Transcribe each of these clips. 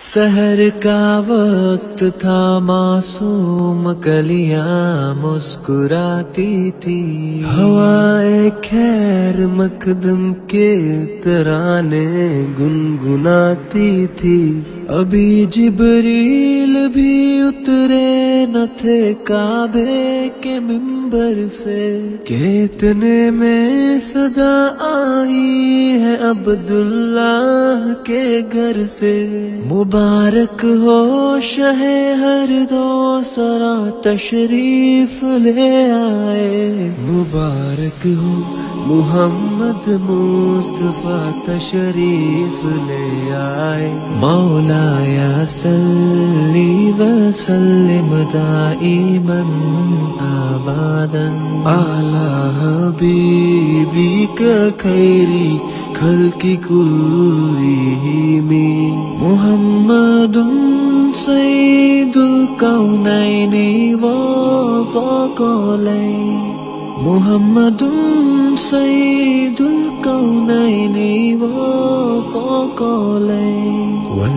سحر کا وقت تھا، معصوم کلیاں مسکراتی تھی، ہوائے خیر مقدم کے ترانے گنگناتی تھی۔ ابھی جبریل بھی اترے نہ تھے کعبے کے منبر سے کہ اتنے میں صدا آئی ہے عبداللہ کے گھر سے۔ مبارک ہو شہ ہر دو سرا تشریف لے آئے، مبارک ہو محمد مصطفیٰ تشریف لے آئے۔ مولا یا صلی وسلم دائما ابدا علی حبیبک خیری خلق کلہم، محمد سید الکونین والثقلین، محمد سید الکونین والثقلین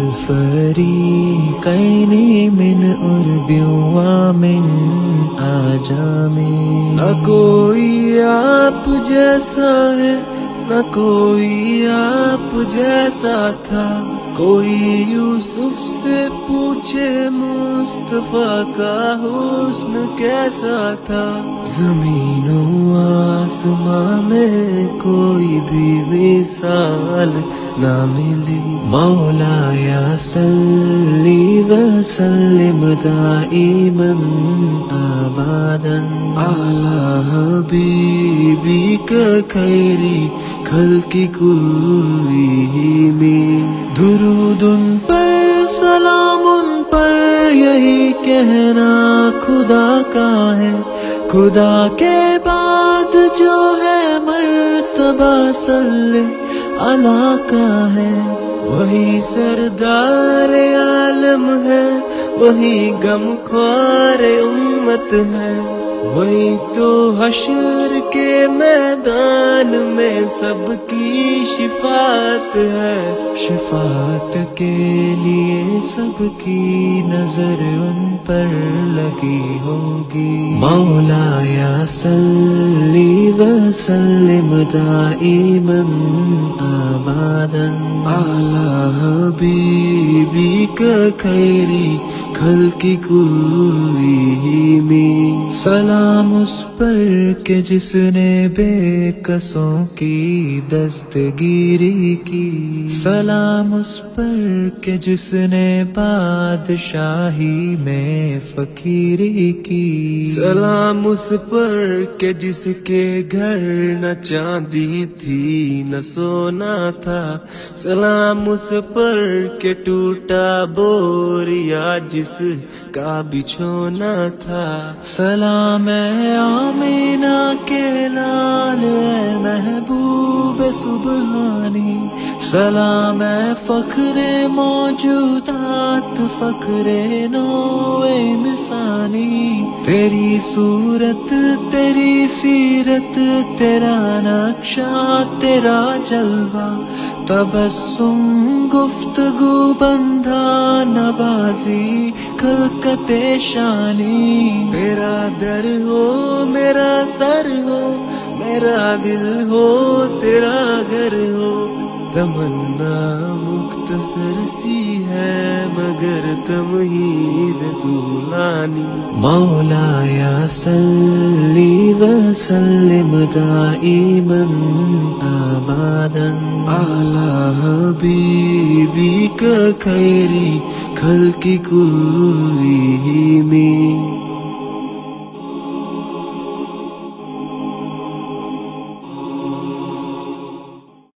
والفریقین من عرب ومن اعجم۔ نہ کوئی آپ جیسا ہے، نہ کوئی آپ جیسا تھا، کوئی یوسف سے پوچھے مصطفیٰ کا حسن کیسا تھا۔ زمین و آسمان میں کوئی بھی مثال نہ ملی۔ مولا یا صلی وسلم دائما ابدا علی حبیبک خیری خلق کلہم۔ درود ان پر سلام ان پر یہی کہنا خدا کا ہے، خدا کے بعد جو ہے مرتبہ صلی اللہ کا ہے۔ وہی سردار عالم ہے، وہی غم خوار امت ہے، وہی تو حشر کے میدان میں سب کی شفاعت ہے۔ شفاعت کے لیے سب کی نظر ان پر لگی ہوگی۔ مولا یا صلی وسلم دائما ابدا علی حبیبک خیری خلق کلہم۔ سلام اس پر کہ جس نے بے کسوں کی دستگیری کی، سلام اس پر کہ جس نے بادشاہی میں فقیری کی، سلام اس پر کہ جس کے گھر نہ چاندی تھی نہ سونا تھا، سلام اس پر کہ ٹوٹا بوریا جس کا بچھونا تھا۔ سلام اے آمینہ کے لال اے محبوب سبحانی، سلام اے فخر موجودات فخر نوع انسانی۔ تیری صورت تیری سیرت تیرا نقشہ تیرا جلوہ، تبسم گفتگو بندھا نوازی خلقت شانی۔ تیرا در ہو میرا سر ہو، میرا دل ہو تیرا گھر ہو، تمنا مختصر سی ہے مگر تمہید طولانی۔ مولا یا صلی وسلم دائما ابدا علی حبیبک خیری خلق کلہم۔